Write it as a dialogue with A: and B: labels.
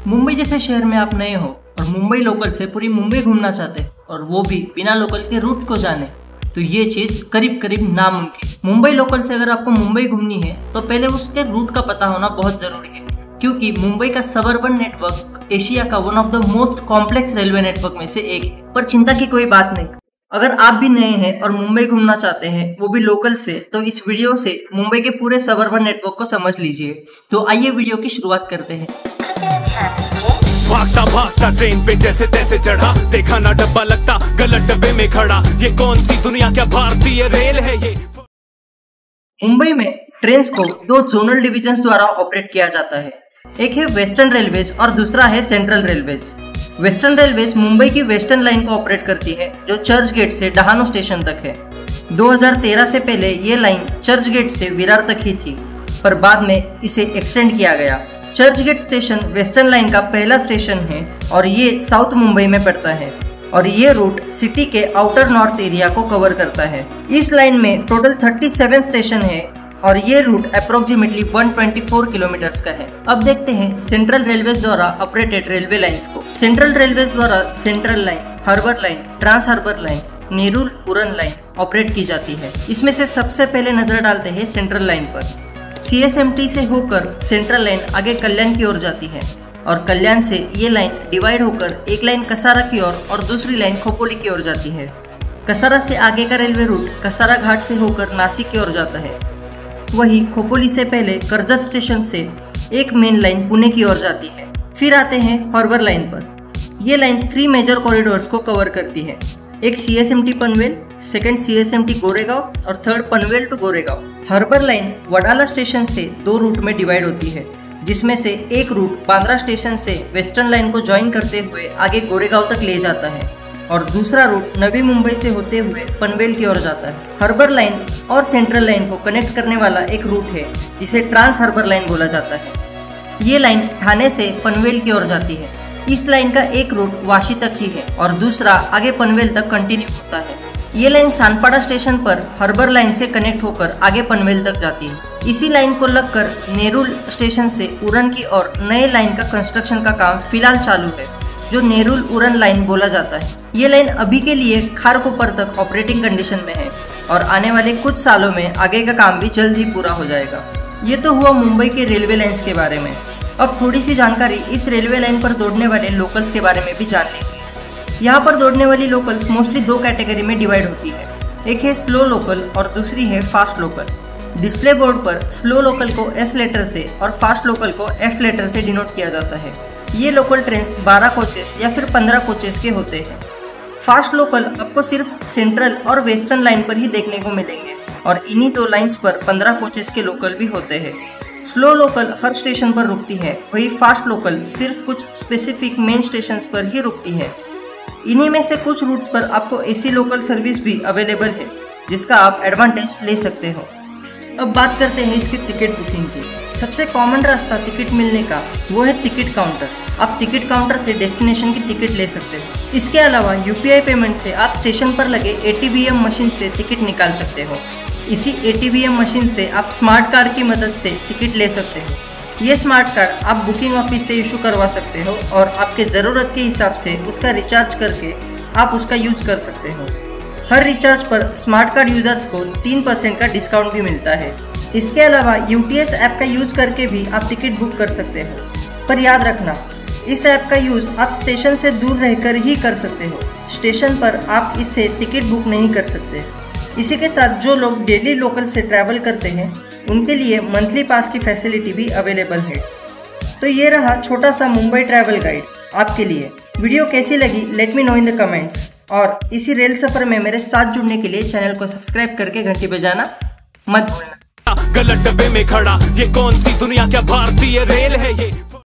A: मुंबई जैसे शहर में आप नए हो और मुंबई लोकल से पूरी मुंबई घूमना चाहते हैं और वो भी बिना लोकल के रूट को जाने, तो ये चीज़ करीब करीब नामुमकिन। मुंबई लोकल से अगर आपको मुंबई घूमनी है तो पहले उसके रूट का पता होना बहुत ज़रूरी है, क्योंकि मुंबई का सबअर्बन नेटवर्क एशिया का one of the most complex railway network में से एक है। पर चिंता की कोई बात नहीं, अगर आप भी नए हैं और मुंबई घूमना चाहते हैं वो भी लोकल से, तो इस वीडियो से मुंबई के पूरे सबअर्बन नेटवर्क को समझ लीजिए। तो आइए वीडियो की शुरुआत करते हैं।
B: भागता भागता ट्रेन पे जैसे तैसे चढ़ा, देखा ना डब्बा लगता गलत डब्बे में खड़ा, ये कौन सी दुनिया, क्या भारतीय रेल है ये।
A: मुंबई में ट्रेन को दो जोनल डिविजन्स द्वारा ऑपरेट किया जाता है, एक है वेस्टर्न रेलवेज और दूसरा है central railways. Western railways Mumbai की वेस्टर्न लाइन को ऑपरेट करती है जो चर्च गेट से डहाणू स्टेशन तक है। 2013 से पहले ये लाइन चर्च गेट से विरार तक ही थी, पर बाद में इसे एक्सटेंड किया गया। Church gate station western line का पहला स्टेशन है और ये साउथ मुंबई में पड़ता है और ये रूट सिटी के आउटर नॉर्थ एरिया को कवर करता है। इस लाइन में टोटल 37 स्टेशन है और ये रूट अप्रोक्सीमेटली 124 किलोमीटर्स का है। अब देखते हैं सेंट्रल रेलवेज द्वारा ऑपरेटेड रेलवे लाइंस को। सेंट्रल रेलवेज द्वारा central line, harbour line, trans harbour line, Nerul Uran line operate की जाती है। इसमें से सबसे पहले नजर डालते हैं सेंट्रल लाइन पर। CSMT से होकर सेंट्रल लाइन आगे कल्याण की ओर जाती है और कल्याण से ये लाइन डिवाइड होकर एक लाइन कसारा की ओर और दूसरी लाइन खोपोली की ओर जाती है। कसारा से आगे का रेलवे रूट कसारा घाट से होकर नासिक की ओर जाता है। वही खोपोली से पहले कर्जत स्टेशन से एक मेन लाइन पुणे की ओर जाती है। फिर आते हैं हार्बर लाइन पर। यह लाइन 3 मेजर कॉरिडोर्स को कवर करती है, एक CSMT Panvel, second CSMT Goregaon और third Panvel to Goregaon. Harbour line Wadala station से 2 रूट में डिवाइड होती है, जिसमें से एक रूट बांद्रा स्टेशन से वेस्टर्न लाइन को ज्वाइन करते हुए आगे गोरेगांव तक ले जाता है और दूसरा रूट नवी मुंबई से होते हुए पनवेल की ओर जाता है। हार्बर लाइन और सेंट्रल लाइन को कनेक्ट करने वाला एक रूट है जिसे ट्रांस हार्बर लाइन बोला जाता है। ये लाइन ठाणे से पनवेल की ओर जाती है। इस लाइन का एक रूट वाशी तक ही है और दूसरा आगे पनवेल तक कंटिन्यू होता है। ये लाइन सानपाड़ा स्टेशन पर हार्बर लाइन से कनेक्ट होकर आगे पनवेल तक जाती है। इसी लाइन को लगकर नेरुल स्टेशन से उरण की ओर नए लाइन का कंस्ट्रक्शन का काम फिलहाल चालू है, जो नेरुल उरण लाइन बोला जाता है। ये लाइन अभी के लिए खारकोपर तक ऑपरेटिंग कंडीशन में है और आने वाले कुछ सालों में आगे का काम भी जल्द ही पूरा हो जाएगा। ये तो हुआ मुंबई के रेलवे लाइन्स के बारे में। अब थोड़ी सी जानकारी इस रेलवे लाइन पर दौड़ने वाले लोकल्स के बारे में भी जान लीजिए। यहाँ पर दौड़ने वाली लोकल्स मोस्टली 2 कैटेगरी में डिवाइड होती है, एक है स्लो लोकल और दूसरी है फास्ट लोकल। डिस्प्ले बोर्ड पर स्लो लोकल को S लेटर से और फास्ट लोकल को F लेटर से डिनोट किया जाता है। ये लोकल ट्रेन्स 12 कोचेस या फिर 15 कोचेस के होते हैं। फास्ट लोकल आपको सिर्फ सेंट्रल और वेस्टर्न लाइन पर ही देखने को मिलेंगे और इन्हीं 2 लाइन्स पर 15 कोचेस के लोकल भी होते हैं। स्लो लोकल हर स्टेशन पर रुकती है, वही फास्ट लोकल सिर्फ कुछ स्पेसिफिक मेन स्टेशंस पर ही रुकती है। इन्हीं में से कुछ रूट्स पर आपको AC लोकल सर्विस भी अवेलेबल है, जिसका आप एडवांटेज ले सकते हो। अब बात करते हैं इसकी टिकट बुकिंग की। सबसे कॉमन रास्ता टिकट मिलने का वो है टिकट काउंटर। आप टिकट काउंटर से डेस्टिनेशन की टिकट ले सकते हो। इसके अलावा UPI पेमेंट से आप स्टेशन पर लगे ATVM मशीन से टिकट निकाल सकते हो। इसी ATVM मशीन से आप स्मार्ट कार्ड की मदद से टिकट ले सकते हो। ये स्मार्ट कार्ड आप बुकिंग ऑफिस से इशू करवा सकते हो और आपके ज़रूरत के हिसाब से उसका रिचार्ज करके आप उसका यूज कर सकते हो। हर रिचार्ज पर स्मार्ट कार्ड यूजर्स को 3% का डिस्काउंट भी मिलता है। इसके अलावा UTS ऐप का यूज करके भी आप टिकट बुक कर सकते हो, पर याद रखना इस ऐप का यूज़ आप स्टेशन से दूर रहकर ही कर सकते हो। स्टेशन पर आप इससे टिकट बुक नहीं कर सकते। इसी के साथ जो लोग डेली लोकल से ट्रैवल करते हैं उनके लिए मंथली पास की फैसिलिटी भी अवेलेबल है। तो ये रहा छोटा सा मुंबई ट्रैवल गाइड आपके लिए। वीडियो कैसी लगी let me know in the comments और इसी रेल सफ़र में मेरे साथ जुड़ने के लिए चैनल को सब्सक्राइब करके घंटी बजाना मत भूलना।
B: गलत डब्बे में खड़ा, ये कौन सी दुनिया, क्या भारतीय रेल है ये।